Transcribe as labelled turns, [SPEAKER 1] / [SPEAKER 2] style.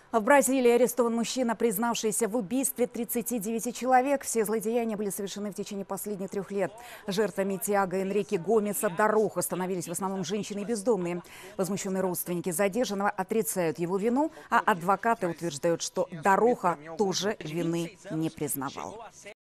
[SPEAKER 1] В Бразилии арестован мужчина, признавшийся в убийстве 39 человек. Все злодеяния были совершены в течение последних 3 лет. Жертвами Тиаго Энрике Гомеса да Роха становились в основном женщины и бездомные. Возмущенные родственники задержанного отрицают его вину, а адвокаты утверждают, что да Роха тоже вины не признавал.